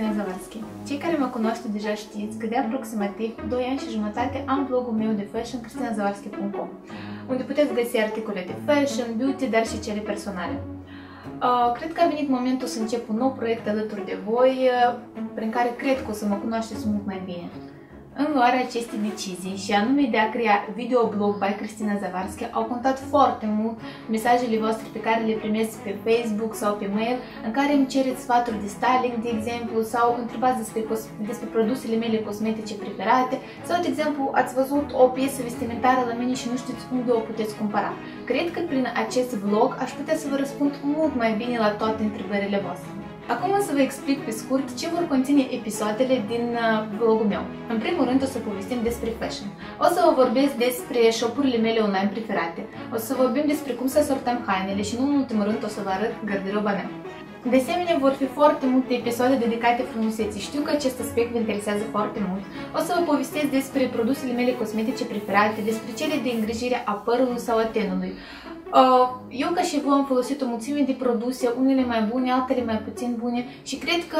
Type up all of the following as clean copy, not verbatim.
Cristina Zavarski. Cei care mă cunoaște deja știți că de aproximativ 2 ani și jumătate am blogul meu de fashion cristinazavarsky.com, unde puteți găsi articole de fashion, beauty, dar și cele personale. Cred că a venit momentul să încep un nou proiect alături de voi, prin care cred că o să mă cunoașteți mult mai bine. În luarea acestei decizii, și anume de a crea videoblog by Cristina Zavarski, au contat foarte mult mesajele voastre pe care le primesc pe Facebook sau pe mail, în care îmi cereți sfaturi de styling, de exemplu, sau întrebați despre produsele mele cosmetice preferate, sau, de exemplu, ați văzut o piesă vestimentară la mine și nu știți unde o puteți cumpăra. Cred că prin acest vlog aș putea să vă răspund mult mai bine la toate întrebările voastre. Acum o să vă explic pe scurt ce vor conține episoadele din vlogul meu. În primul rând o să povestim despre fashion. O să vă vorbesc despre shop-urile mele online preferate. O să vorbim despre cum să sortăm hainele și, nu în ultimul rând, o să vă arăt garderoba mea. De asemenea, vor fi foarte multe episoade dedicate frumuseții. Știu că acest aspect vă interesează foarte mult. O să vă povestesc despre produsele mele cosmetice preferate, despre cele de îngrijire a părului sau a tenului. Eu, ca și voi, am folosit o mulțime de produse, unele mai bune, altele mai puțin bune, și cred că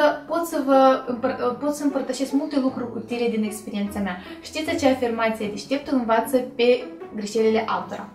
pot să împărtășesc multe lucruri utile din experiența mea. Știți acea afirmație: deșteptul învață pe greșelile altora.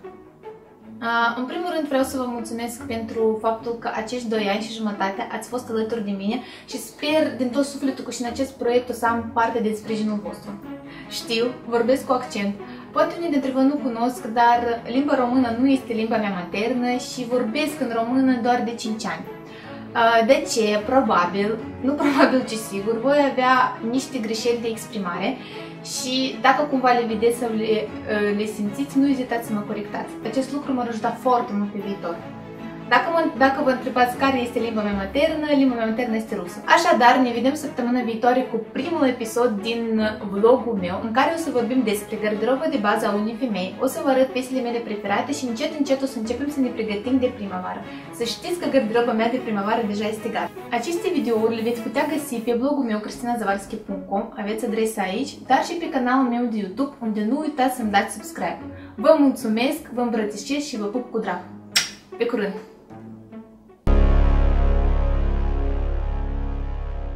În primul rând vreau să vă mulțumesc pentru faptul că acești 2 ani și jumătate ați fost alături de mine și sper din tot sufletul că și în acest proiect o să am parte de sprijinul vostru. Știu, vorbesc cu accent. Poate unii dintre voi nu cunosc, dar limba română nu este limba mea maternă și vorbesc în română doar de 5 ani. De ce? Probabil, nu probabil, ci sigur, voi avea niște greșeli de exprimare și dacă cumva le vedeți sau le simțiți, nu ezitați să mă corectați. Acest lucru m-ar ajuta foarte mult pe viitor. Dacă vă întrebați care este limba mea maternă este rusă. Așadar, ne vedem săptămâna viitoare cu primul episod din vlogul meu, în care o să vorbim despre garderoba de bază a unei femei, o să vă arăt piesele mele preferate și încet, încet o să începem să ne pregătim de primăvară. Să știți că garderoba mea de primăvară deja este gata. Aceste videouri le veți putea găsi pe blogul meu cristinazavarsky.com, aveți adresa aici, dar și pe canalul meu de YouTube, unde nu uitați să-mi dați subscribe. Vă mulțumesc, vă îmbrățișez și vă pup cu drag. Pe curând!